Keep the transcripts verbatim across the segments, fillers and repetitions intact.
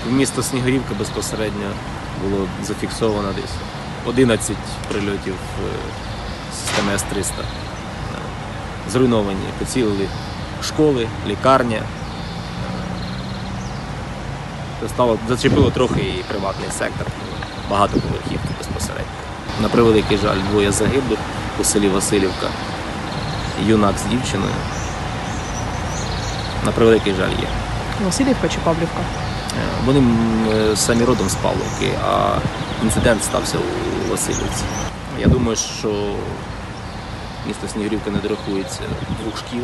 в місто Снігурівка безпосередньо було зафіксовано десь одинадцять прильотів системи С триста. Зруйновані, поцілили школи, лікарня. Стало, зачепило трохи і приватний сектор, багатоповерхівки безпосередньо. На превеликий жаль, двоє загиблих у селі Василівка, юнак з дівчиною. На превеликий жаль є. Василівка чи Павлівка? Вони самі родом з Павлівки, а інцидент стався у Василівці. Я думаю, що місто Снігурівка не дорахується двох шкіл.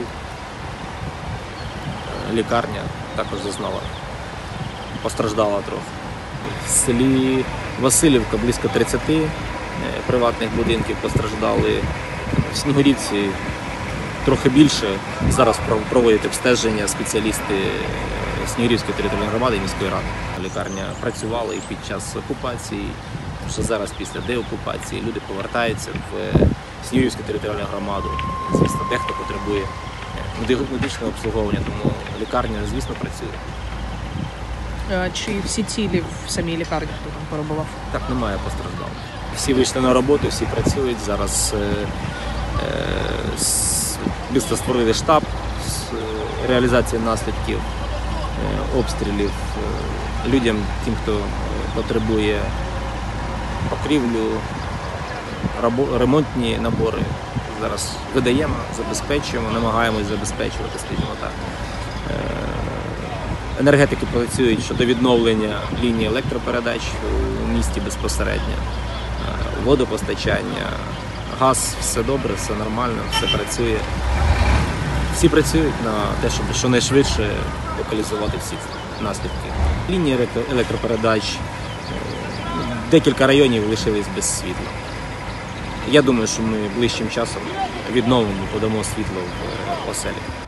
Лікарня також зазнала, постраждала трохи. В селі Василівка близько тридцяти приватних будинків постраждали. В Снігурівці трохи більше. Зараз проводять обстеження спеціалісти Снігурівської територіальної громади і міської ради. Лікарня працювала і під час окупації, що зараз після деокупації люди повертаються в Снігурівську територіальну громаду. Звісно, дехто потребує медичного обслуговування, тому лікарня, звісно, працює. Чи всі цілі в самій лікарні, хто там перебував? Так, немає постраждалих. Всі вийшли на роботу, всі працюють. Зараз е, е, місто створили штаб з реалізації наслідків е, обстрілів е, людям, тим, хто потребує покрівлю, рабо, ремонтні набори. Зараз видаємо, забезпечуємо, намагаємось забезпечувати, скажімо так. Е, Енергетики працюють щодо відновлення лінії електропередач у місті безпосередньо, водопостачання, газ, все добре, все нормально, все працює. Всі працюють на те, щоб щонайшвидше локалізувати всі наслідки. Лінії електропередач, декілька районів лишились без світла. Я думаю, що ми ближчим часом відновимо, подамо світло в оселі.